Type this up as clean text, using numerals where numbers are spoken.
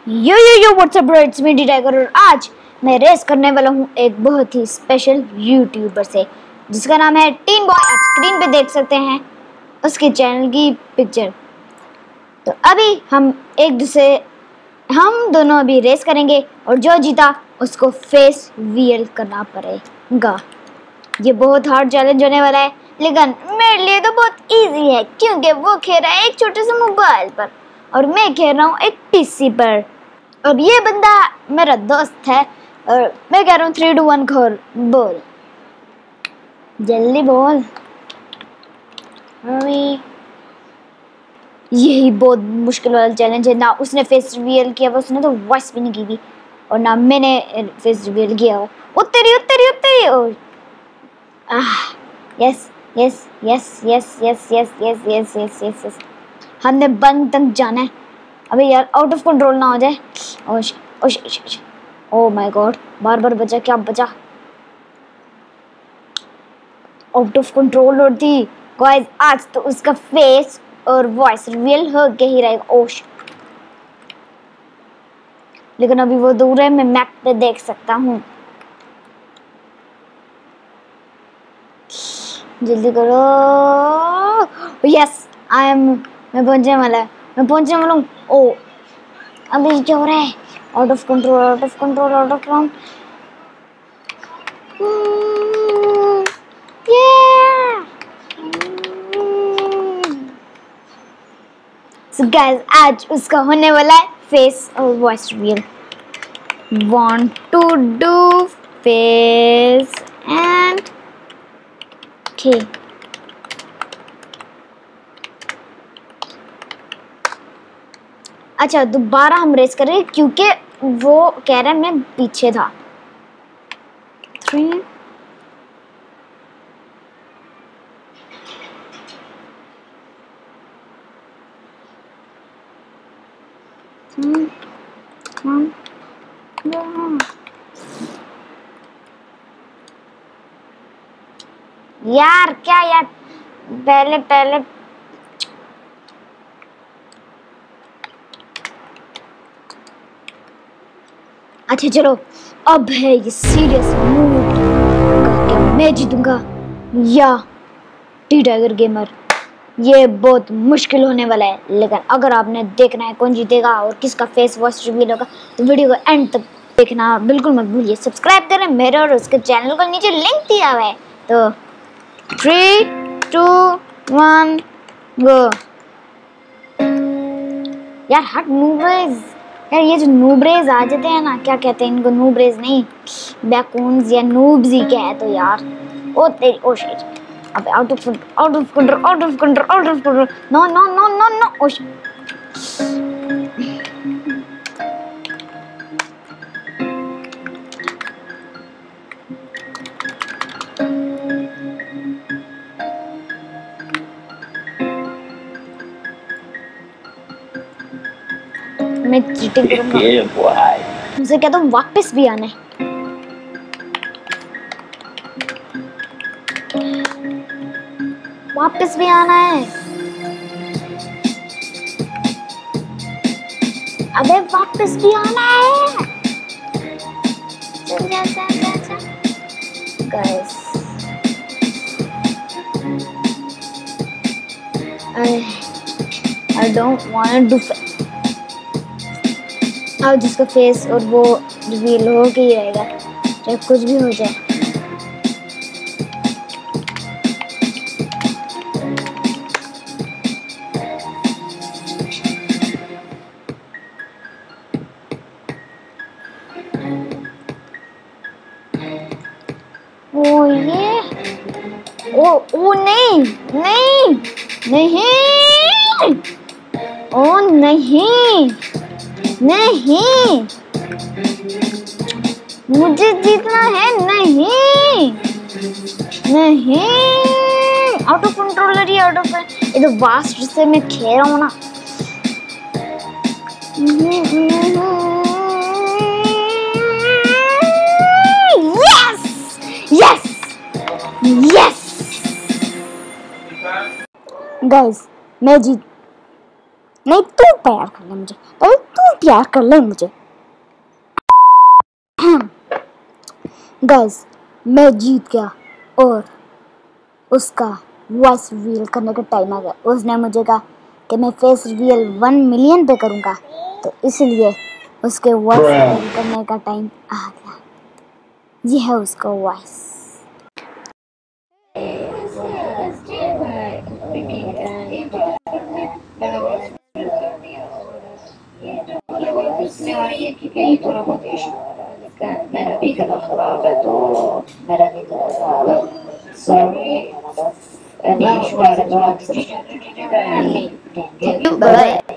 Yo WhatsApp bro, it's me D Tiger. और आज मैं रेस करने वाला हूँ एक बहुत ही स्पेशल यूट्यूबर से जिसका नाम है टीन बॉय। आप स्क्रीन पे देख सकते हैं उसके चैनल की पिक्चर। तो अभी हम दोनों अभी रेस करेंगे और जो जीता उसको फेस रिवील करना पड़ेगा। ये बहुत हार्ड चैलेंज होने वाला है, लेकिन मेरे लिए तो बहुत इजी है क्योंकि वो खेल रहा है एक छोटे से मोबाइल पर और मैं खेल रहा हूँ एक पीसी पर। और ये बंदा मेरा दोस्त है और मैं कह रहा हूँ 3 2 1 खोल, बोल जल्दी बोल। यही बहुत मुश्किल वाला चैलेंज है। ना उसने फेस रिवील किया, उसने तो वॉइस भी नहीं की थी, और ना मैंने फेस रिवील किया। उत्तरी yes yes yes yes yes yes yes yes yes yes yes हमने बंद तक जाना है। अबे यार आउट ऑफ कंट्रोल ना हो जाए। ओह माय गॉड, बार बचा, क्या बचा? आउट ऑफ कंट्रोल होती गाइस। आज तो उसका फेस और वॉइस रिवील हो के ही रहेगा। ओह लेकिन अभी वो दूर है, मैं मैप पे देख सकता हूँ। जल्दी करो। यस मैं पहुंचने वाला हूँ। ओ अभी क्या हो रहा है? Out of control. So guys, आज उसका होने वाला है फेस और voice reveal. Want to do face and okay. अच्छा, दोबारा हम रेस करें क्योंकि वो कह रहा है मैं पीछे था। 3 यार क्या यार, पहले अच्छा चलो, अब है ये सीरियस मूड क्या मैं जीतूंगा या टी टाइगर गेमर। ये बहुत मुश्किल होने वाला है, लेकिन अगर आपने देखना है कौन जीतेगा और किसका फेस वॉइस रिवील होगा तो वीडियो को एंड तक देखना बिल्कुल मत भूलिए। सब्सक्राइब करें मेरे और उसके चैनल को, नीचे लिंक दिया हुआ है। तो 3 2 1 गो। यार हट नूबरेज। यार ये जो नूबरेज आ जाते हैं ना, क्या कहते हैं इनको? नूबरेज नहीं, बैकून्स या नूब्स ही क्या है। तो यार ओ तेरी ओ शिट। अब out of control. No oh shit. मैं चीटिंग करूंगा। मुझे कहता हूँ वापस भी आना है। वापस भी आना है। अबे वापस भी आना है। चल guys, I don't want to do। अब जिसका फेस और वो रिवील हो के ही रहेगा, चाहे कुछ भी हो जाए। ओ ये ओ नहीं ओ नहीं, मुझे जीतना है। नहीं आउट ऑफ कंट्रोल। ये तो वास्ट से मैं खेल रहा हूँ ना। यस गाइस, मैं जीत। नहीं तू प्यार कर ले मुझे, पहले तू प्यार कर ले मुझे। गाइस, मैं जीत गया और उसका वॉइस रिवील करने का टाइम आ गया। उसने मुझे कहा कि मैं फेस रिवील 1 मिलियन पे करूँगा, तो इसलिए उसके वॉइस रिवील करने का टाइम आ गया। ये है उसका वॉइस। Sorry,